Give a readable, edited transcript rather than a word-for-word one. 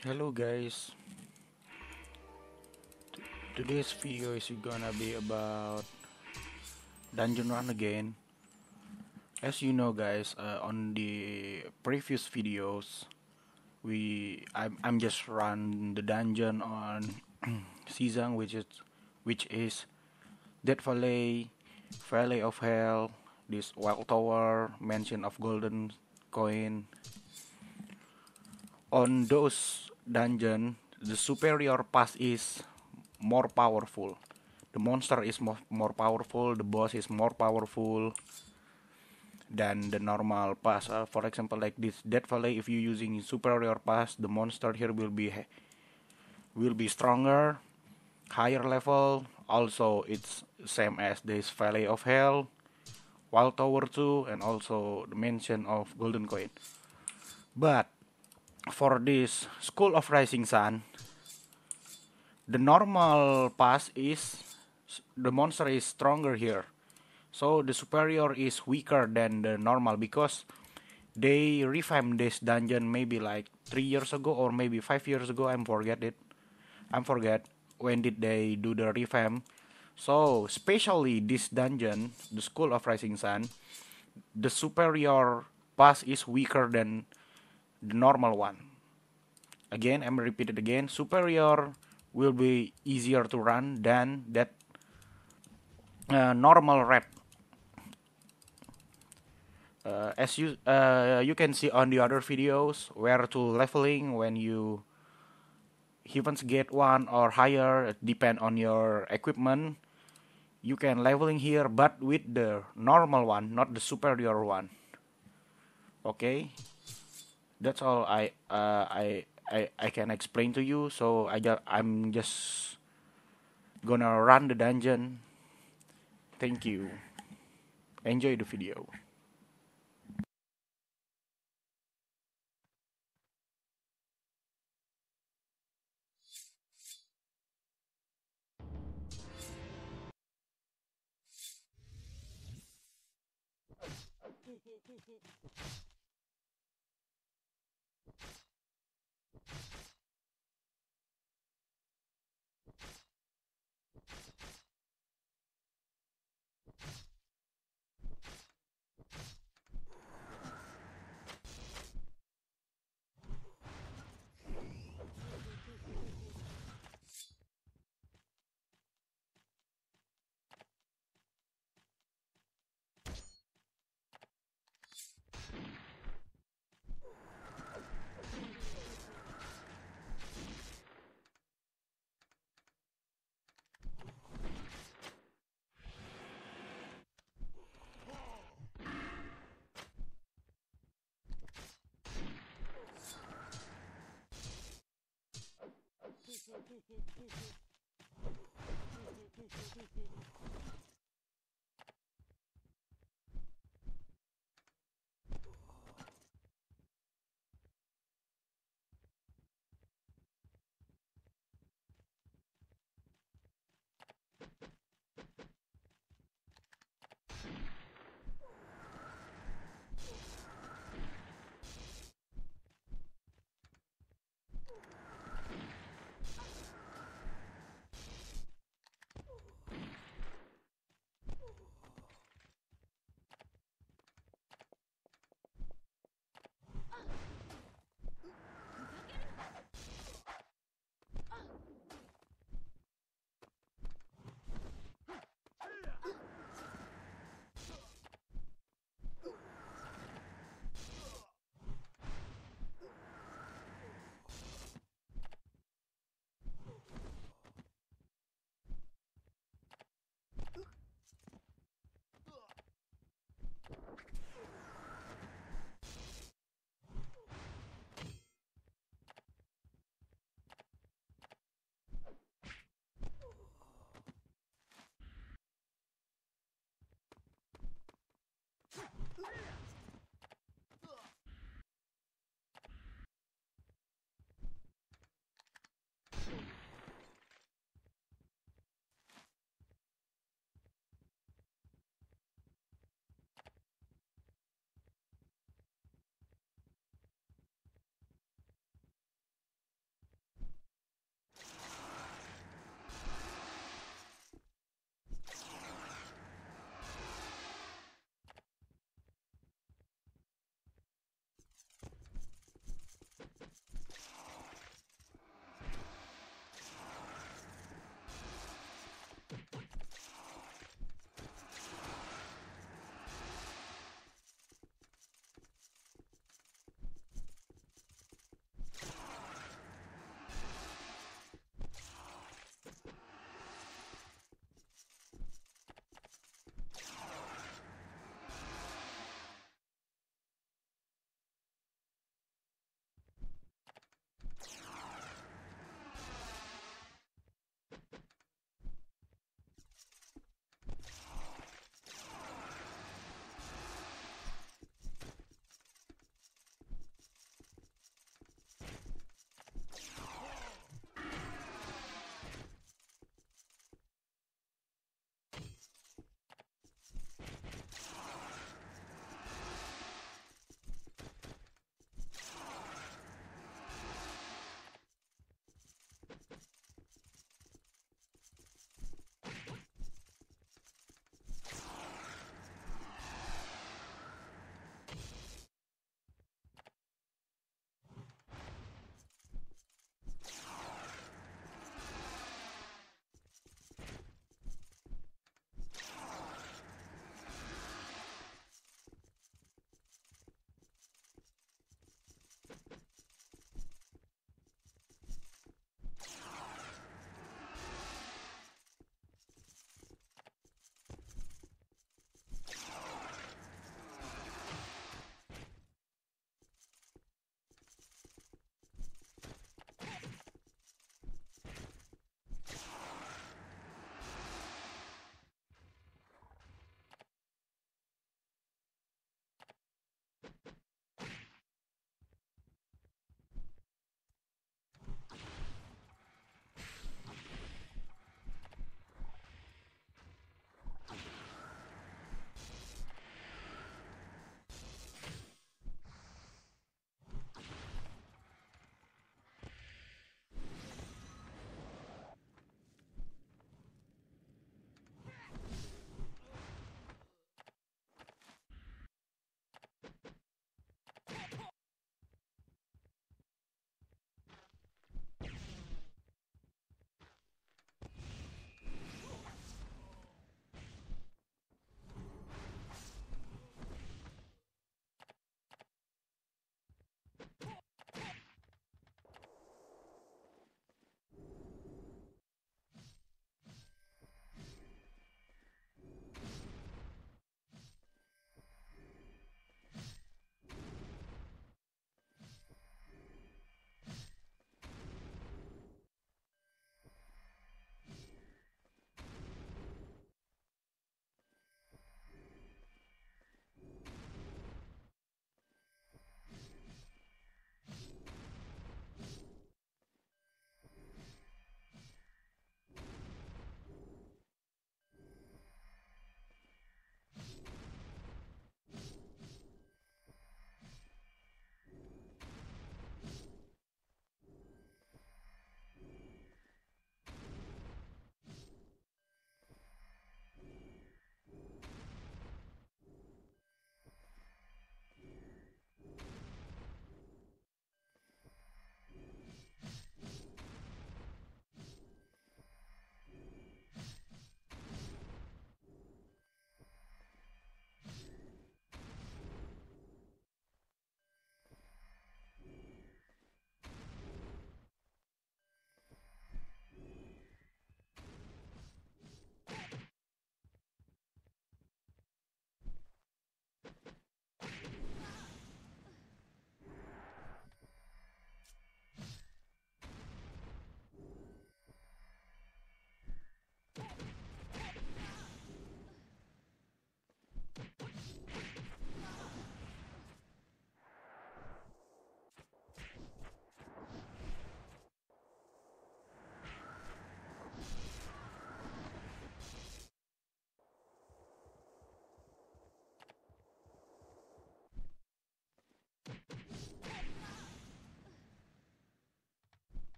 Hello guys, today's video is gonna be about Dungeon Run again. As you know guys, on the previous videos, I'm just run the dungeon on Season, which is Dead Valley, Valley of Hell, this Wild Tower, Mansion of Golden Coin. On those dungeon, the superior pass is more powerful. The monster is more powerful, the boss is more powerful than the normal pass. For example, like this Dead Valley, if you're using superior pass, the monster here will be stronger, higher level. Also, it's same as this Valley of Hell, Wild Tower 2, and also the Mansion of Golden Coin. But for this School of Rising Sun, the normal pass is the monster is stronger here. So the superior is weaker than the normal because they revamped this dungeon maybe like 3 years ago or maybe 5 years ago. I forget when did they do the revamp. So especially this dungeon, the School of Rising Sun, the superior pass is weaker than the normal one. Again, I'm repeat it again. Superior will be easier to run than that normal rep. As you can see on the other videos where to leveling when you heavens get 1 or higher, depend on your equipment. You can leveling here, but with the normal one, not the superior one. Okay, that's all I can explain to you. So I'm just gonna run the dungeon. Thank you. Enjoy the video.